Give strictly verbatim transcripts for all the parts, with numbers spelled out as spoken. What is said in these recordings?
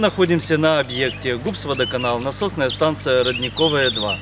находимся на объекте ГУПС-Водоканал, насосная станция Родниковая два.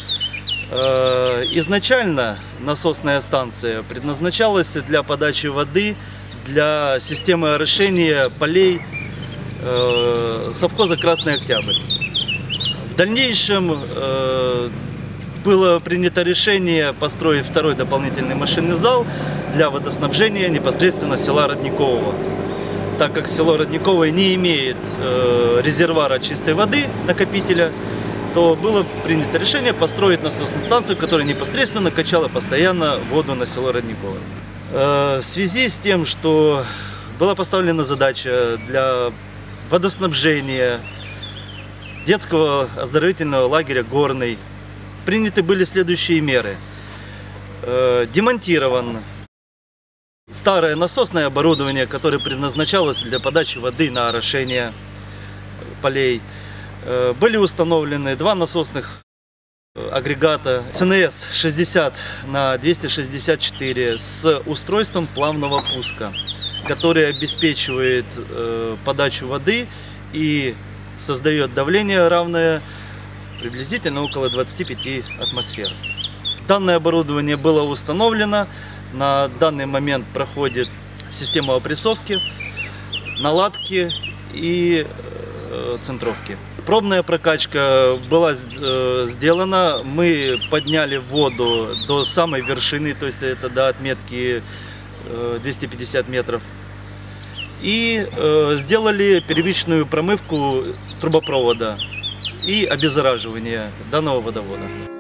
Изначально насосная станция предназначалась для подачи воды для системы орошения полей совхоза «Красный Октябрь». В дальнейшем было принято решение построить второй дополнительный машинный зал для водоснабжения непосредственно села Родникового. Так как село Родниковое не имеет резервуара чистой воды, накопителя, то было принято решение построить насосную станцию, которая непосредственно качала постоянно воду на село Родниковое. В связи с тем, что была поставлена задача для водоснабжения детского оздоровительного лагеря «Горный», приняты были следующие меры. Демонтирован старое насосное оборудование, которое предназначалось для подачи воды на орошение полей. Были установлены два насосных агрегата Ц Н С шестьдесят на двести шестьдесят четыре с устройством плавного пуска, который обеспечивает подачу воды и создает давление, равное приблизительно около двадцати пяти атмосфер. Данное оборудование было установлено. На данный момент проходит система опрессовки, наладки и э, центровки. Пробная прокачка была э, сделана. Мы подняли воду до самой вершины, то есть это до отметки э, двести пятьдесят метров. И э, сделали первичную промывку трубопровода и обеззараживание данного водовода.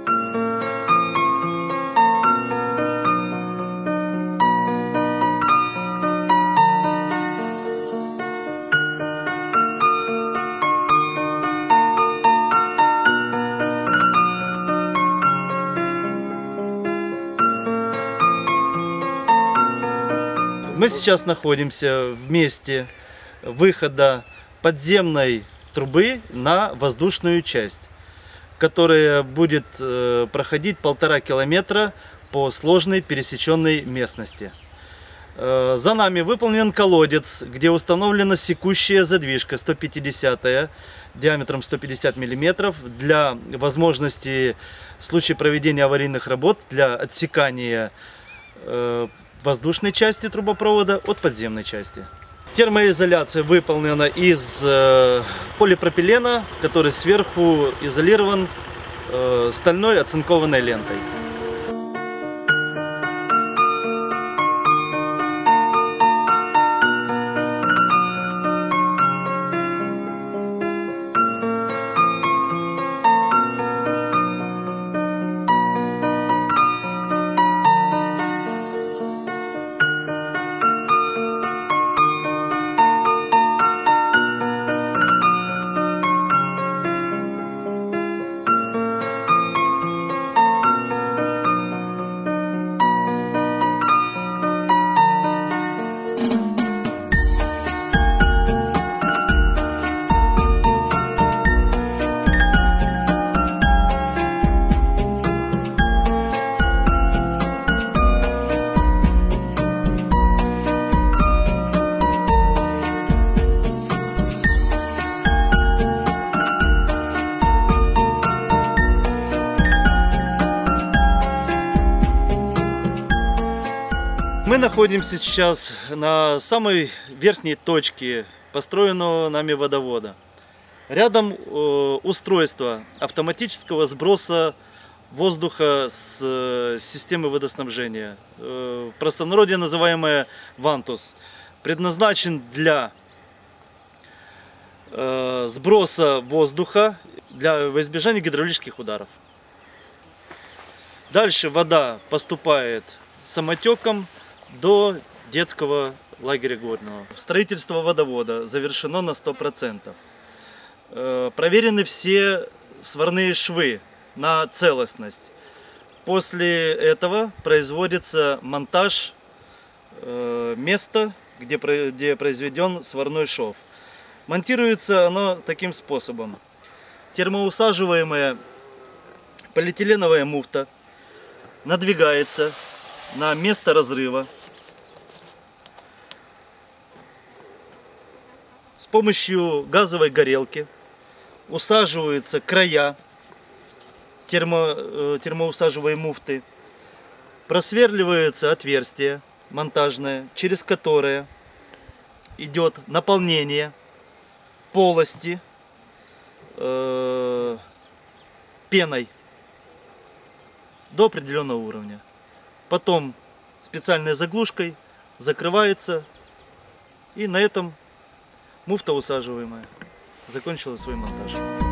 Мы сейчас находимся в месте выхода подземной трубы на воздушную часть, которая будет проходить полтора километра по сложной пересеченной местности. За нами выполнен колодец, где установлена секущая задвижка сто пятидесятая диаметром сто пятьдесят миллиметров для возможности в случае проведения аварийных работ для отсекания воздушной части трубопровода от подземной части. Термоизоляция выполнена из э, полипропилена, который сверху изолирован э, стальной оцинкованной лентой. Мы находимся сейчас на самой верхней точке построенного нами водовода. Рядом э, устройство автоматического сброса воздуха с э, системы водоснабжения, э, в простонародье называемое вантус, предназначен для э, сброса воздуха для, во избежание гидравлических ударов. Дальше вода поступает самотеком до детского лагеря Горного. Строительство водовода завершено на сто процентов. Проверены все сварные швы на целостность. После этого производится монтаж места, где, где произведен сварной шов. Монтируется оно таким способом. Термоусаживаемая полиэтиленовая муфта надвигается на место разрыва. С помощью газовой горелки усаживаются края термо, термоусаживаемой муфты, просверливается отверстие монтажное, через которое идет наполнение полости э, пеной до определенного уровня. Потом специальной заглушкой закрывается, и на этом муфта усаживаемая закончила свой монтаж.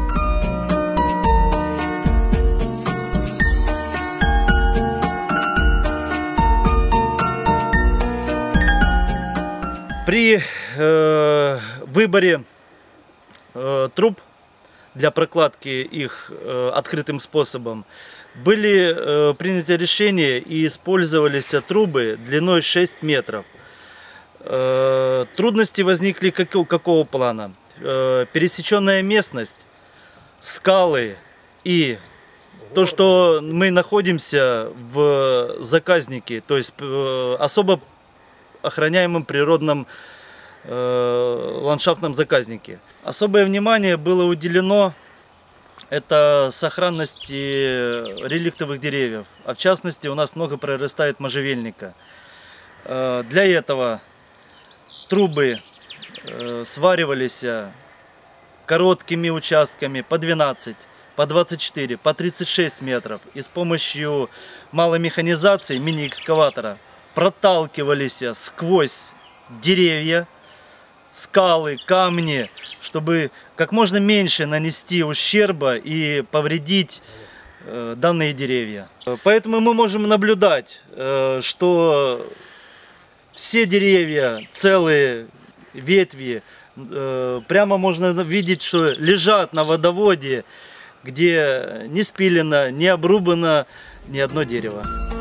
При э, выборе э, труб для прокладки их э, открытым способом были э, приняты решения и использовались трубы длиной шесть метров. Э, трудности возникли какого, какого плана? Э, пересеченная местность, скалы и то, что мы находимся в заказнике, то есть э, особо охраняемом природном э, ландшафтном заказнике. Особое внимание было уделено это сохранности реликтовых деревьев, а в частности у нас много прорастает можжевельника. Э, для этого трубы э, сваривались короткими участками по двенадцать, по двадцать четыре, по тридцать шесть метров, и с помощью малой механизации мини-экскаватора проталкивались сквозь деревья, скалы, камни, чтобы как можно меньше нанести ущерба и повредить э, данные деревья. Поэтому мы можем наблюдать, э, что все деревья, целые ветви, э, прямо можно видеть, что лежат на водоводе, где не спилено, не обрубано ни одно дерево.